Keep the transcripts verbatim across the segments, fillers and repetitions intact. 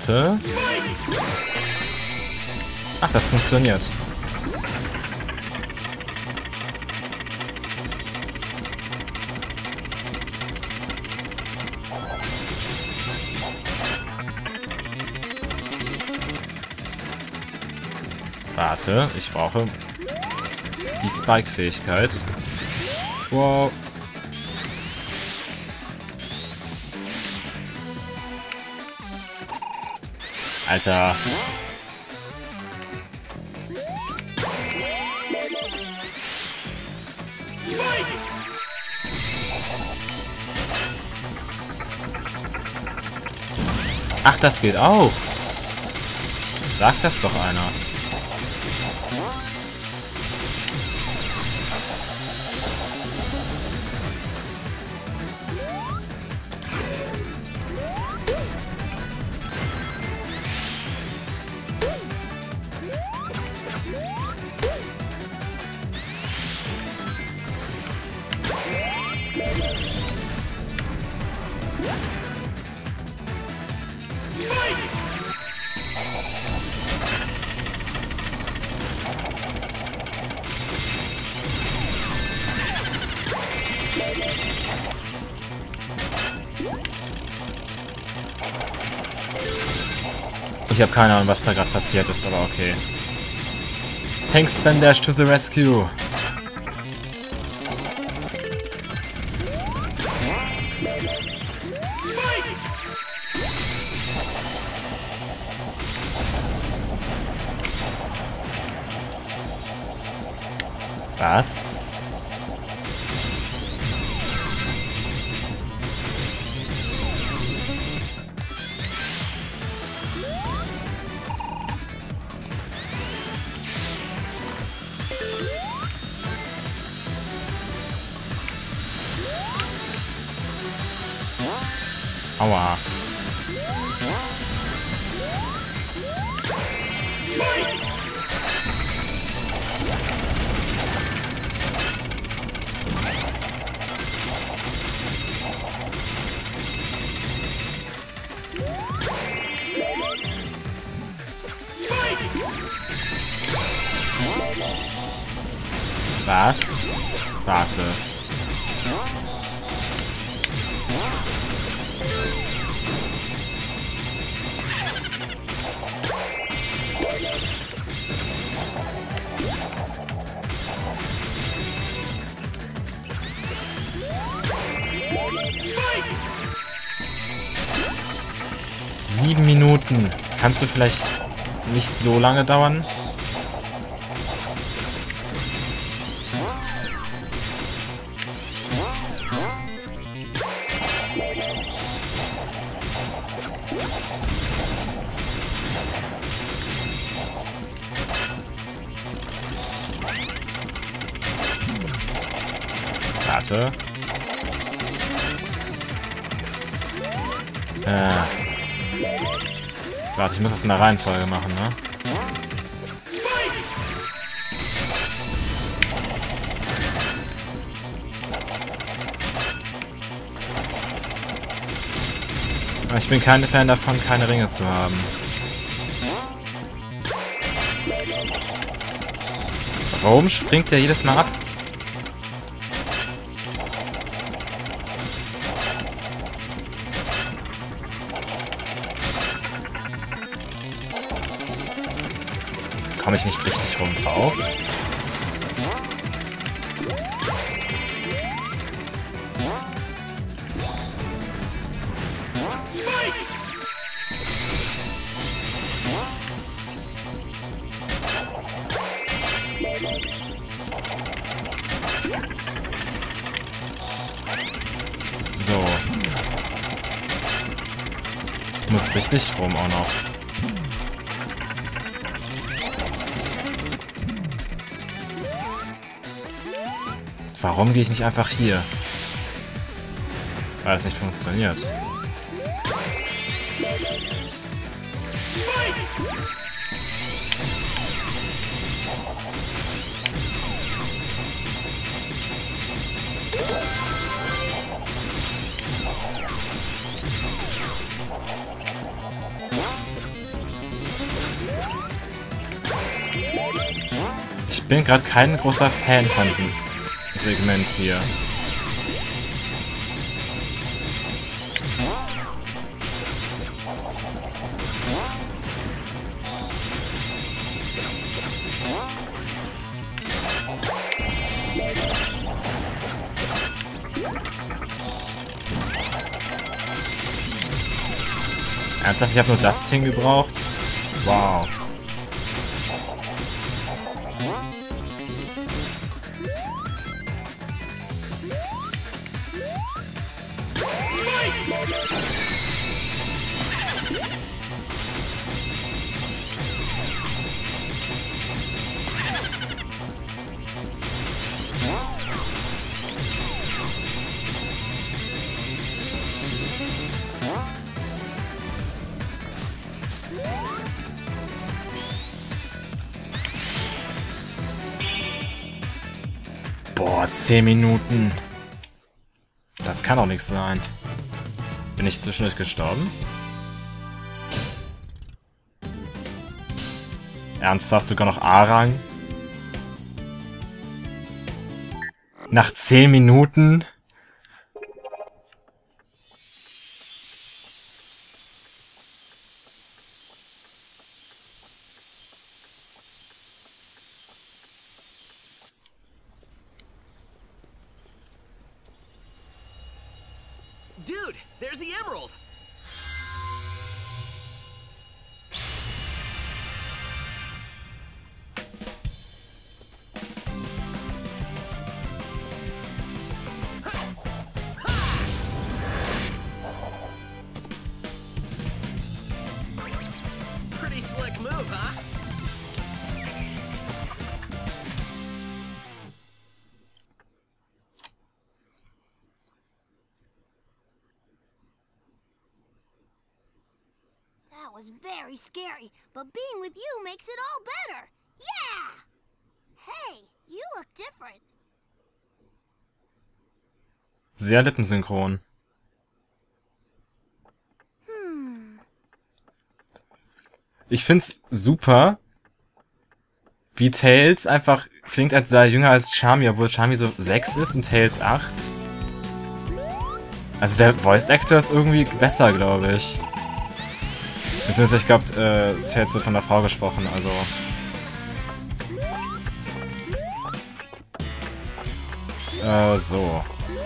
Warte. Ach, das funktioniert. Warte, ich brauche die Spike-Fähigkeit. Wow. Alter. Ach, das geht auch. Sagt das doch einer. Ich habe keine Ahnung, was da gerade passiert ist, aber okay. Tank Spam Dash to the rescue. Was? Aua. Was? Warte. Sieben Minuten. Kannst du vielleicht nicht so lange dauern? Warte. Äh. Warte, ich muss das in der Reihenfolge machen, ne? Aber ich bin kein Fan davon, keine Ringe zu haben. Warum springt der jedes Mal ab? Komme ich nicht richtig rum drauf? So. Ich muss richtig rum auch noch. Warum gehe ich nicht einfach hier? Weil es nicht funktioniert. bin gerade kein großer Fan von diesem Segment hier. Ernsthaft, ich habe nur das Ding gebraucht? Wow. Boah, zehn Minuten. Das kann doch nichts sein. Bin ich zwischendurch gestorben? Ernsthaft, sogar noch A-Rang? Nach zehn Minuten? Dude, there's the emerald. Pretty slick move, huh? That was very scary, but being with you makes it all better. Yeah! Hey, you look different. Sehr lippensynchron. Hm. Ich find's super, wie Tails einfach klingt, als sei er jünger als Charmy, obwohl Charmy so sechs ist und Tails acht. Also der Voice Actor ist irgendwie besser, glaube ich. Beziehungsweise ich glaube, äh, Tails wird von der Frau gesprochen, also... Äh, so.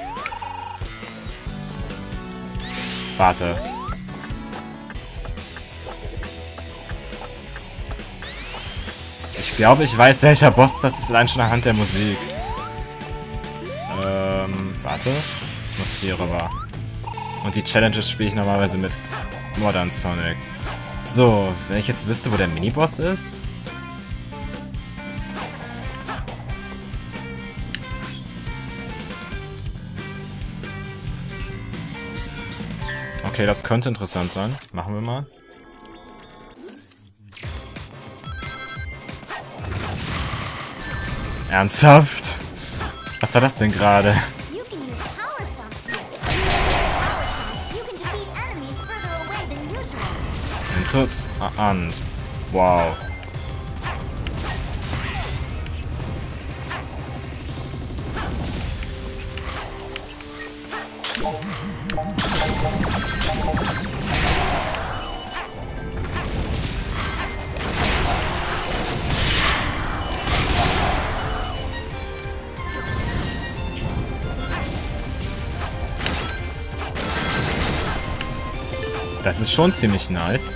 Warte. Ich glaube, ich weiß, welcher Boss das ist, allein schon anhand der Musik. Ähm, warte. Ich muss hier rüber. Und die Challenges spiele ich normalerweise mit Modern Sonic. So, wenn ich jetzt wüsste, wo der Miniboss ist. Okay, das könnte interessant sein. Machen wir mal. Ernsthaft? Was war das denn gerade? Interessant. Wow. Das ist schon ziemlich nice.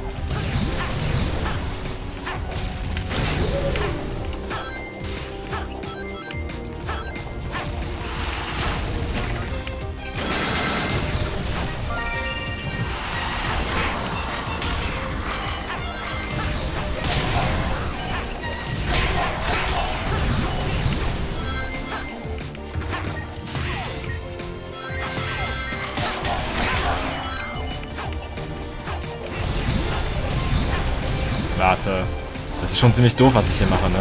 Warte. Das ist schon ziemlich doof, was ich hier mache, ne?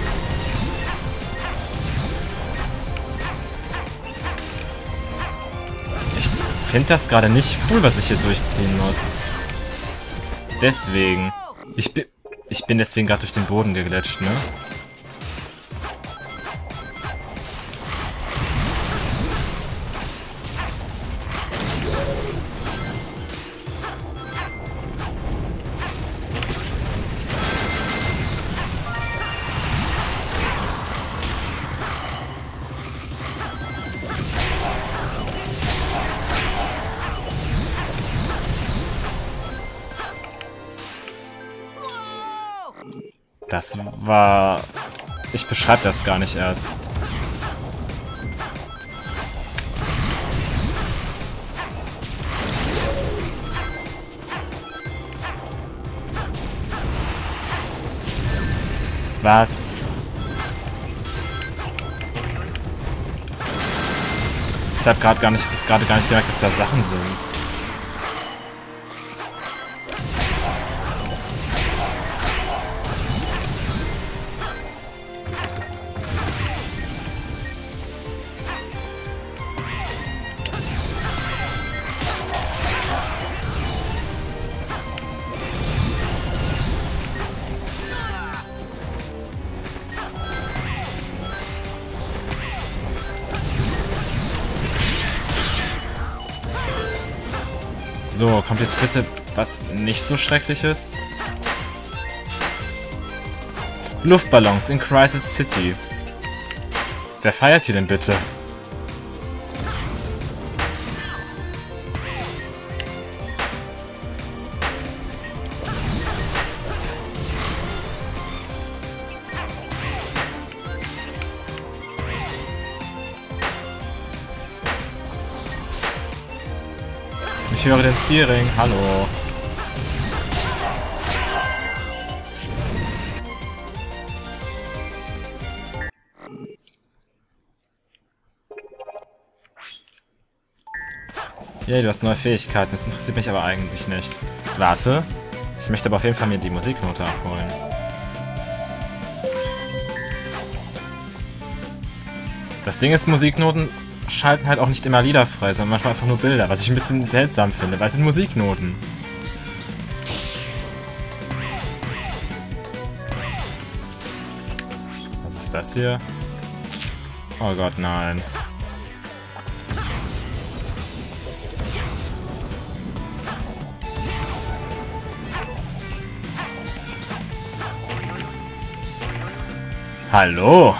Ich finde das gerade nicht cool, was ich hier durchziehen muss. Deswegen. Ich bin, ich bin deswegen gerade durch den Boden geglitscht, ne? Das war... Ich beschreibe das gar nicht erst. Was? Ich habe gerade gar nicht, bis gerade gar nicht gemerkt, dass da Sachen sind. So, kommt jetzt bitte was nicht so Schreckliches? Luftballons in Crisis City. Wer feiert hier denn bitte? Ich höre den Ziering. Hallo. Yay, du hast neue Fähigkeiten. Das interessiert mich aber eigentlich nicht. Warte. Ich möchte aber auf jeden Fall mir die Musiknote abholen. Das Ding ist, Musiknoten schalten halt auch nicht immer Lieder frei, sondern manchmal einfach nur Bilder, was ich ein bisschen seltsam finde, weil es sind Musiknoten. Was ist das hier? Oh Gott, nein. Hallo?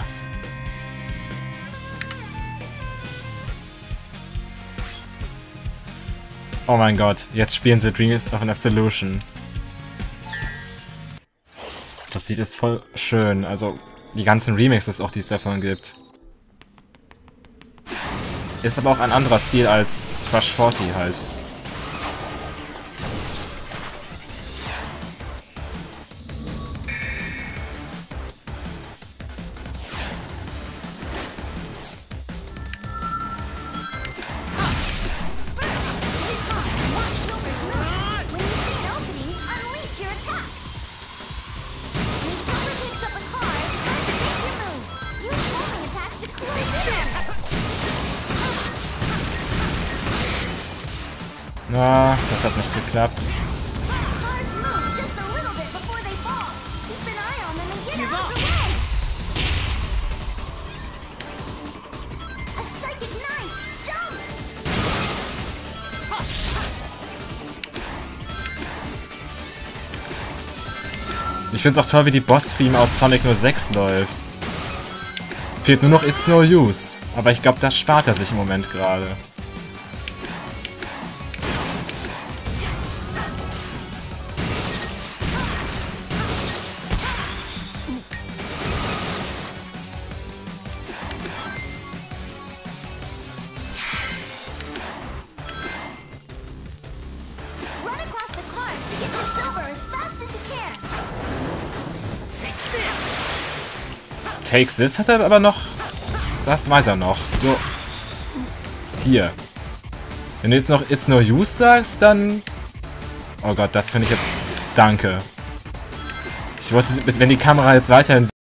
Oh mein Gott, jetzt spielen sie Dreams of an Absolution. Das Lied ist voll schön, also die ganzen Remixes auch, die es davon gibt. Ist aber auch ein anderer Stil als Crush vierzig halt. Na, das hat nicht geklappt. Ich find's auch toll, wie die Boss-Theme aus Sonic null sechs läuft. Fehlt nur noch It's No Use. Aber ich glaube, das spart er sich im Moment gerade. Take This hat er aber noch. Das weiß er noch. So. Hier. Wenn du jetzt noch It's No Use sagst, dann... Oh Gott, das finde ich jetzt... Danke. Ich wollte, wenn die Kamera jetzt weiterhin